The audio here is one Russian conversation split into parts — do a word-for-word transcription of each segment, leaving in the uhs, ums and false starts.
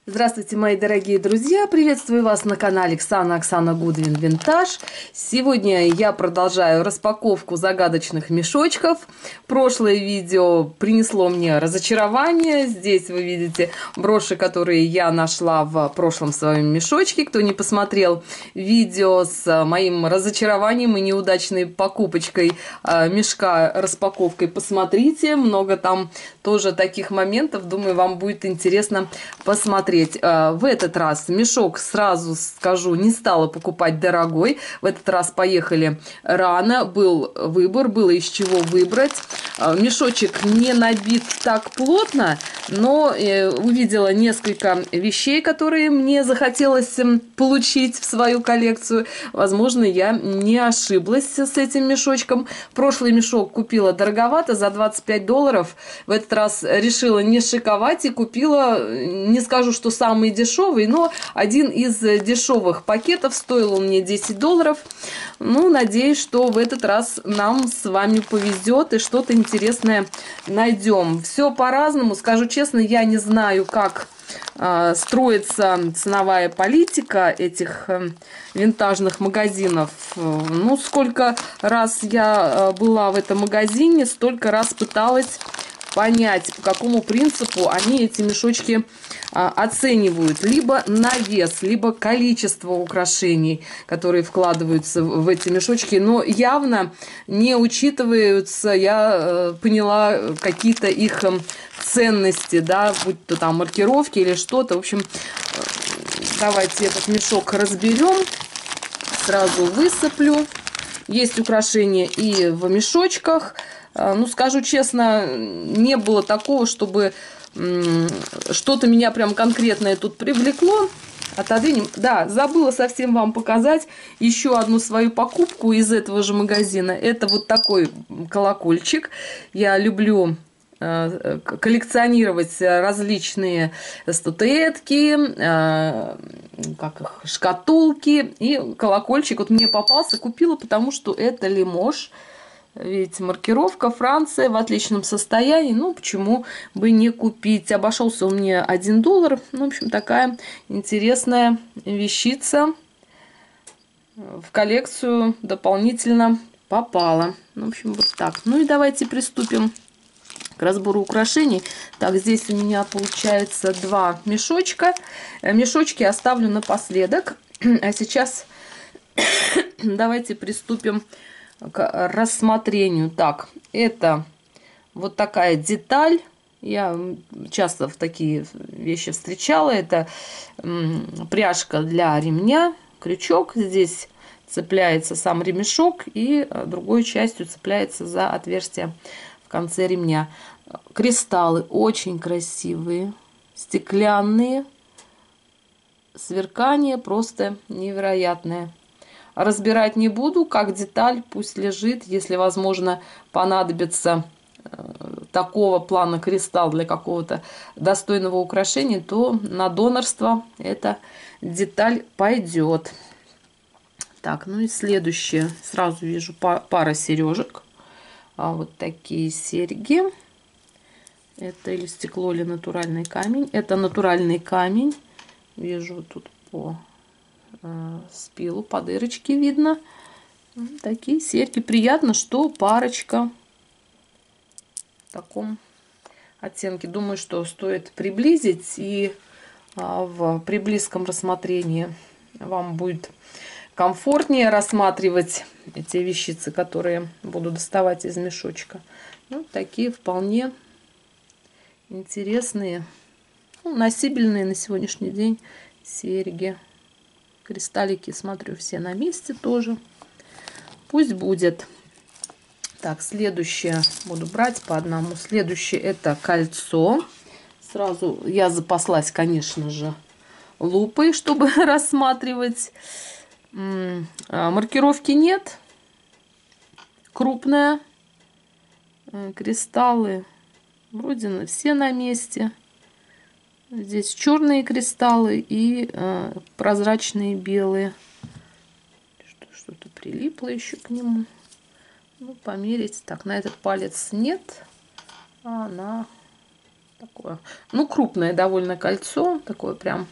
Здравствуйте, мои дорогие друзья! Приветствую вас на канале Оксана Оксана Гудвин Винтаж. Сегодня я продолжаю распаковку загадочных мешочков. Прошлое видео принесло мне разочарование. Здесь вы видите броши, которые я нашла в прошлом своем мешочке. Кто не посмотрел видео с моим разочарованием и неудачной покупочкой мешка, распаковкой, посмотрите. Много там тоже таких моментов. Думаю, вам будет интересно посмотреть. В этот раз мешок, сразу скажу, не стала покупать дорогой. В этот раз поехали рано. Был выбор, было из чего выбрать. Мешочек не набит так плотно, но увидела несколько вещей, которые мне захотелось получить в свою коллекцию. Возможно, я не ошиблась с этим мешочком. Прошлый мешок купила дороговато, за двадцать пять долларов. В этот раз решила не шиковать и купила, не скажу, что самый дешевый, но один из дешевых пакетов. Стоил он мне десять долларов. Ну, надеюсь, что в этот раз нам с вами повезет и что-то интересное найдем. Все по-разному. Скажу честно, я не знаю, как э, строится ценовая политика этих э, винтажных магазинов. Ну, сколько раз я была в этом магазине, столько раз пыталась понять, по какому принципу они эти мешочки а, оценивают. Либо на вес, либо количество украшений, которые вкладываются в, в эти мешочки. Но явно не учитываются, я э, поняла, какие-то их э, ценности, да, будь то там маркировки или что-то. В общем, э, давайте этот мешок разберем. Сразу высыплю. Есть украшения и в мешочках. Ну, скажу честно, не было такого, чтобы что-то меня прям конкретное тут привлекло. Отодвинем. Да, забыла совсем вам показать еще одну свою покупку из этого же магазина. Это вот такой колокольчик. Я люблю коллекционировать различные статуэтки, как их, шкатулки. И колокольчик вот мне попался. Купила, потому что это Лимож. Видите, маркировка Франция в отличном состоянии. Ну, почему бы не купить? Обошелся он мне один доллар. Ну, в общем, такая интересная вещица в коллекцию дополнительно попала. Ну, в общем, вот так. Ну и давайте приступим к разбору украшений. Так, здесь у меня получается два мешочка. Мешочки оставлю напоследок. А сейчас давайте приступим к рассмотрению. Так, это вот такая деталь. Я часто в такие вещи встречала. Это пряжка для ремня, крючок. Здесь цепляется сам ремешок, и другой частью цепляется за отверстие в конце ремня. Кристаллы очень красивые, стеклянные. Сверкание просто невероятное. Разбирать не буду, как деталь, пусть лежит. Если, возможно, понадобится такого плана кристалл для какого-то достойного украшения, то на донорство эта деталь пойдет. Так, ну и следующее. Сразу вижу пара сережек. А вот такие серьги. Это или стекло, или натуральный камень. Это натуральный камень. Вижу тут по спилу, по дырочке видно. Такие серьги. Приятно, что парочка в таком оттенке. Думаю, что стоит приблизить, и в при близком рассмотрении вам будет комфортнее рассматривать эти вещицы, которые буду доставать из мешочка. Ну, такие вполне интересные, ну, носибельные на сегодняшний день серьги. Кристаллики, смотрю, все на месте тоже. Пусть будет. Так, следующее буду брать по одному. Следующее это кольцо. Сразу я запаслась, конечно же, лупой, чтобы рассматривать. Маркировки нет. Крупная. Кристаллы вроде все на месте. Здесь черные кристаллы и э, прозрачные белые. Что-то прилипло еще к нему. Ну, померить. Так, на этот палец нет, а на Такое, ну, крупное довольно кольцо. Такое прям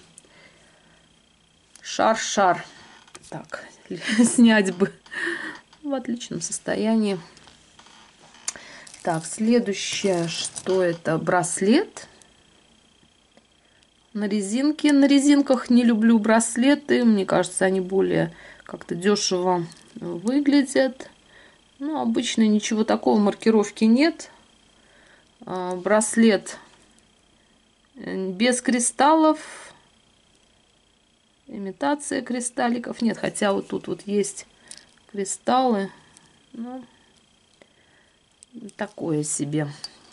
шар-шар. Так, снять бы в отличном состоянии. Так, следующее, что это? Браслет на резинке. На резинках не люблю браслеты. Мне кажется, они более как-то дешево выглядят. Ну, обычно ничего такого, маркировки нет. Браслет без кристаллов. Имитация кристалликов. Нет, хотя вот тут вот есть кристаллы. Ну, такое себе.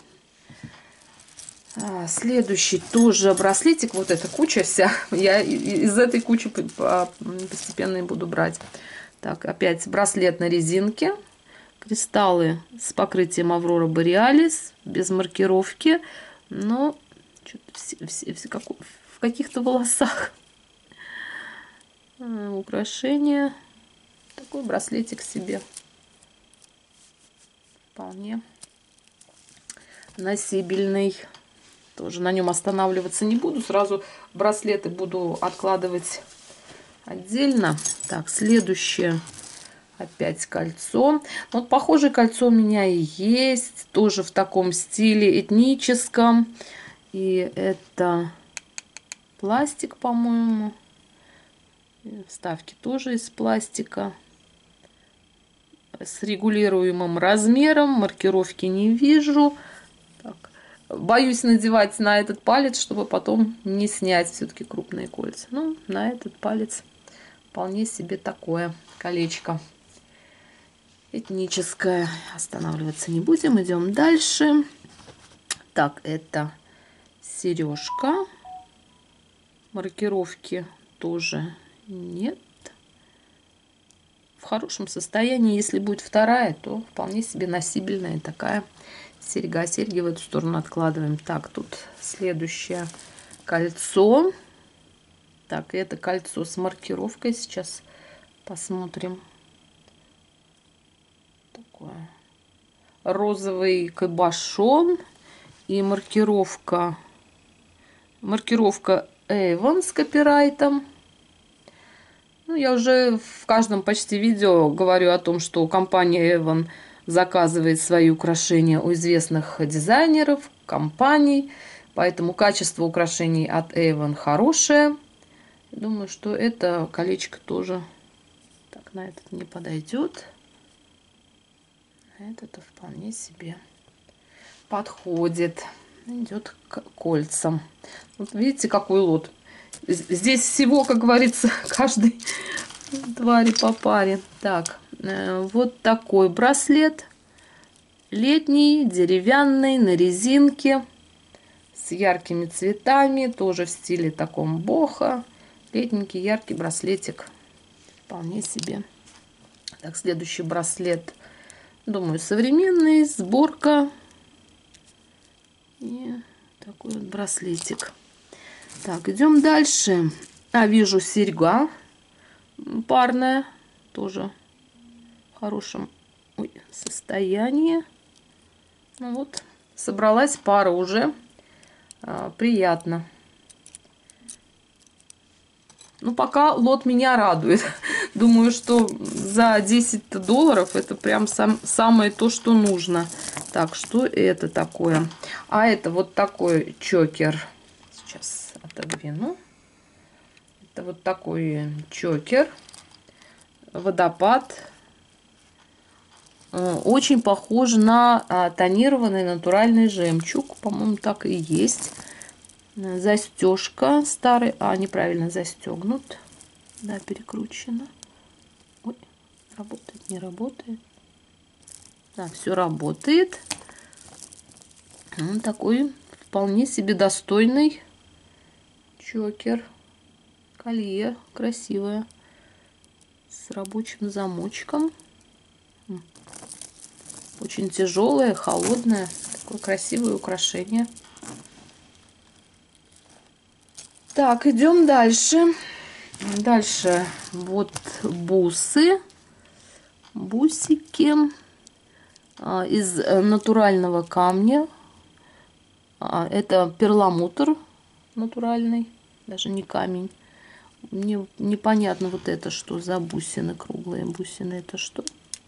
А, следующий тоже браслетик. Вот эта куча вся. Я из этой кучи постепенно и буду брать. Так, опять браслет на резинке. Кристаллы с покрытием Аврора Бореалис. Без маркировки. Но все, все, все, как, в каких-то волосах. А, украшение. Такой браслетик себе. Вполне носибельный. Тоже на нем останавливаться не буду. Сразу браслеты буду откладывать отдельно. Так, следующее. Опять кольцо. Вот похожее кольцо у меня и есть. Тоже в таком стиле этническом. И это пластик, по-моему. Вставки тоже из пластика. С регулируемым размером. Маркировки не вижу. Так. Боюсь надевать на этот палец, чтобы потом не снять все-таки крупные кольца. Ну, на этот палец вполне себе такое колечко этническое. Останавливаться не будем. Идем дальше. Так, это сережка. Маркировки тоже нет. В хорошем состоянии. Если будет вторая, то вполне себе носибельная такая серьга. Серьги в эту сторону откладываем. Так, тут следующее кольцо. Так, это кольцо с маркировкой. Сейчас посмотрим. Такое. Розовый кабошон. И маркировка. Маркировка Avon с копирайтом. Ну, я уже в каждом почти видео говорю о том, что компания Avon заказывает свои украшения у известных дизайнеров, компаний. Поэтому качество украшений от Avon хорошее. Думаю, что это колечко тоже так на этот не подойдет. Это-то вполне себе подходит. Идет к кольцам. Вот видите, какой лот. Здесь всего, как говорится, каждой твари по паре. Так, вот такой браслет. Летний, деревянный, на резинке. С яркими цветами. Тоже в стиле таком бохо. Летненький, яркий браслетик. Вполне себе. Так, следующий браслет. Думаю, современный. Сборка. И такой вот браслетик. Так, идем дальше. А, вижу серьга парная. Тоже в хорошем ой, состоянии. Ну вот, собралась пара уже. А, приятно. Ну, пока лот меня радует. Думаю, что за десять долларов это прям сам, самое то, что нужно. Так, что это такое? А это вот такой чокер. Сейчас отодвину. Это вот такой чокер. Водопад. Очень похож на тонированный натуральный жемчуг. По-моему, так и есть. Застежка старый. А, неправильно застегнут. Да, перекручено. Ой, работает, не работает. Да, все работает. Он такой вполне себе достойный чокер. Колье красивое. С рабочим замочком. Очень тяжелое, холодное. Такое красивое украшение. Так, идем дальше. Дальше вот бусы. Бусики из натурального камня. А, это перламутр натуральный, даже не камень. Мне непонятно вот это, что за бусины, круглые бусины, это что?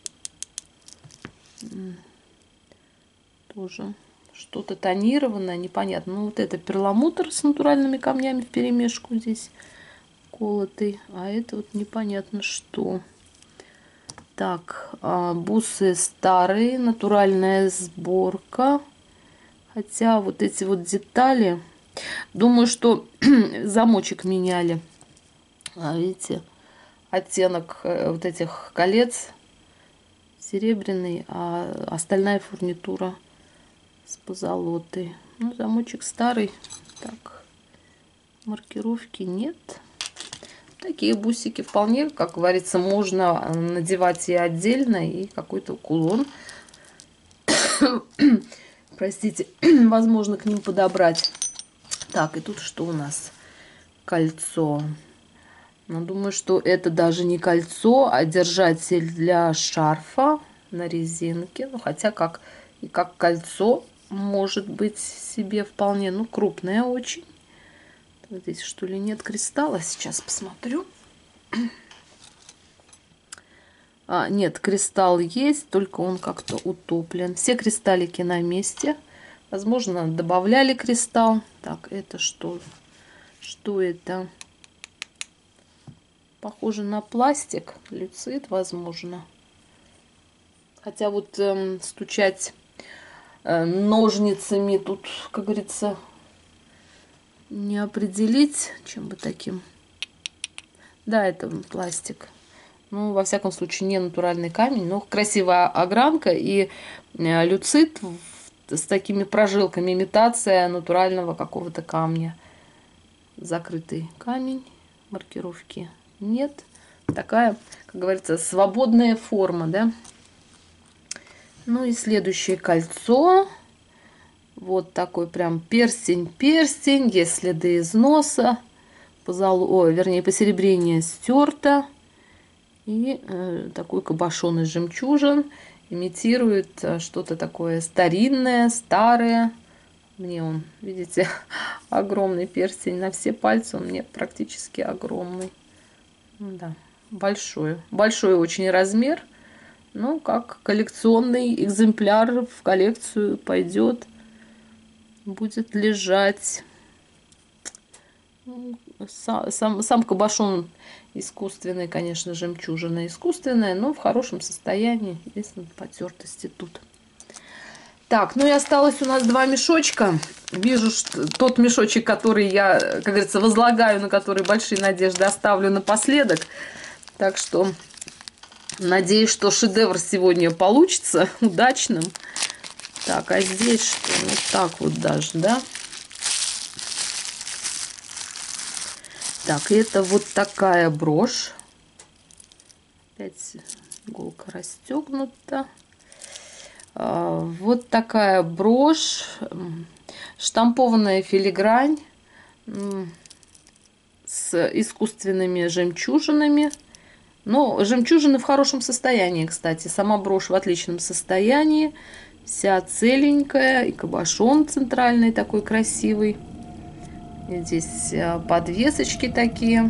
Тоже что-то тонированное, непонятно. Ну, вот это перламутр с натуральными камнями вперемешку здесь колотый, а это вот непонятно что. Так, бусы старые, натуральная сборка. Хотя вот эти вот детали, думаю, что замочек меняли. А, видите, оттенок вот этих колец серебряный, а остальная фурнитура с позолотой. Ну, замочек старый. Так, маркировки нет. Такие бусики вполне, как говорится, можно надевать и отдельно, и какой-то кулон. Простите, возможно, к ним подобрать. Так, и тут что у нас? Кольцо. Ну, думаю, что это даже не кольцо, а держатель для шарфа на резинке. Ну, хотя как и как кольцо может быть себе вполне, ну, крупное очень. Вот здесь, что ли, нет кристалла? Сейчас посмотрю. А, нет, кристалл есть, только он как-то утоплен. Все кристаллики на месте. Возможно, добавляли кристалл. Так, это что? Что это? Похоже на пластик. Люцит, возможно. Хотя вот эм, стучать э, ножницами тут, как говорится, не определить, чем бы таким. Да, это пластик. Ну, во всяком случае, не натуральный камень, но красивая огранка и люцит с такими прожилками, имитация натурального какого-то камня. Закрытый камень, маркировки нет. Такая, как говорится, свободная форма, да. Ну и следующее кольцо. Вот такой прям перстень-перстень, есть следы износа, позоло... Ой, вернее, посеребрение стерто. И э, такой кабошон из жемчужин имитирует э, что-то такое старинное, старое. Мне он, видите, огромный перстень на все пальцы, он мне практически огромный. Да, большой, большой очень размер. Ну, как коллекционный экземпляр в коллекцию пойдет. Будет лежать. Сам, сам, сам кабошон искусственный, конечно, жемчужина искусственная, но в хорошем состоянии. Единственное, потертости тут. Так, ну и осталось у нас два мешочка. Вижу, что тот мешочек, который я, как говорится, возлагаю, на который большие надежды оставлю напоследок. Так что надеюсь, что шедевр сегодня получится удачным. Так, а здесь что? Вот так вот даже, да? Так, это вот такая брошь. Опять иголка расстегнута. А, вот такая брошь. Штампованная филигрань с искусственными жемчужинами. Но жемчужины в хорошем состоянии, кстати. Сама брошь в отличном состоянии. Вся целенькая. И кабошон центральный такой красивый. И здесь подвесочки такие.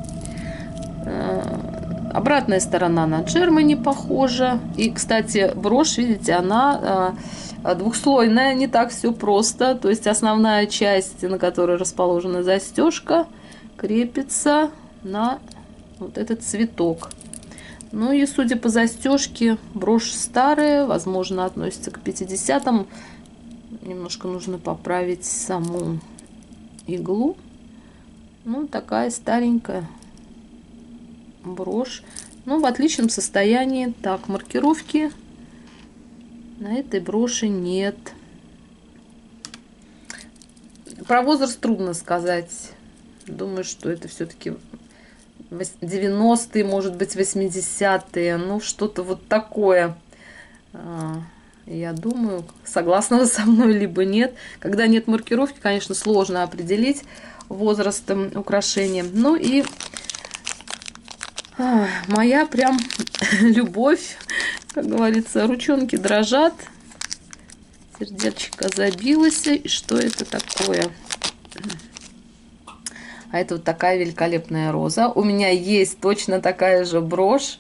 Обратная сторона на Джермани похожа. И, кстати, брошь, видите, она двухслойная. Не так все просто. То есть основная часть, на которой расположена застежка, крепится на вот этот цветок. Ну и, судя по застежке, брошь старая, возможно, относится к пятидесятым. Немножко нужно поправить саму иглу. Ну, такая старенькая брошь. Ну, в отличном состоянии. Так, маркировки на этой броши нет. Про возраст трудно сказать. Думаю, что это все-таки девяностые, может быть, восьмидесятые. Ну, что-то вот такое. Я думаю, согласна вы со мной, либо нет. Когда нет маркировки, конечно, сложно определить возраст украшения. Ну и а, моя прям любовь, как говорится, ручонки дрожат. Сердечко забилось. И что это такое? А это вот такая великолепная роза. У меня есть точно такая же брошь.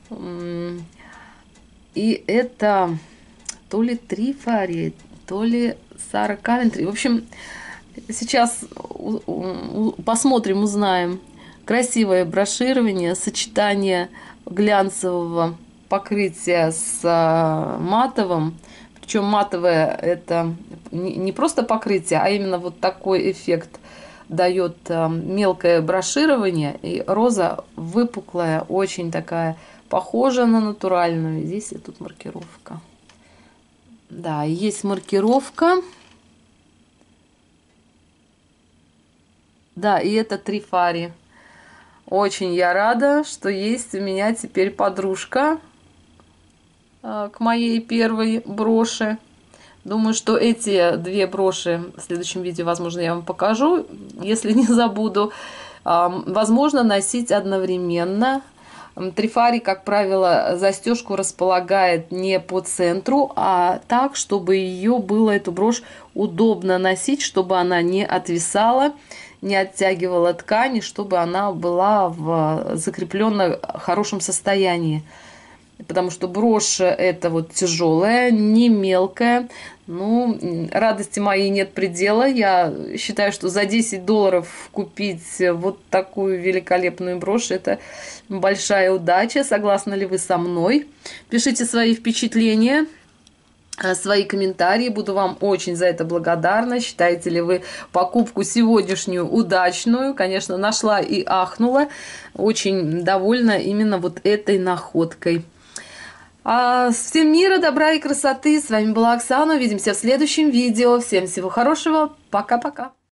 И это то ли Трифари, то ли Сара Кавентри. В общем, сейчас посмотрим, узнаем. Красивое броширование, сочетание глянцевого покрытия с матовым. Причем матовое это не просто покрытие, а именно вот такой эффект дает мелкое броширование. И роза выпуклая, очень такая, похожа на натуральную. Здесь и тут маркировка. Да, есть маркировка. Да, и это Трифари. Очень я рада, что есть у меня теперь подружка к моей первой броши. Думаю, что эти две броши в следующем видео, возможно, я вам покажу, если не забуду. Возможно, носить одновременно. Трифари, как правило, застежку располагает не по центру, а так, чтобы ее было, эту брошь, удобно носить, чтобы она не отвисала, не оттягивала ткани, чтобы она была в закрепленном хорошем состоянии. Потому что брошь это вот тяжелая, не мелкая. Ну, радости моей нет предела. Я считаю, что за десять долларов купить вот такую великолепную брошь — это большая удача. Согласны ли вы со мной? Пишите свои впечатления, свои комментарии. Буду вам очень за это благодарна. Считаете ли вы покупку сегодняшнюю удачную? Конечно, нашла и ахнула. Очень довольна именно вот этой находкой. А, всем мира, добра и красоты. С вами была Оксана. Увидимся в следующем видео. Всем всего хорошего. Пока-пока.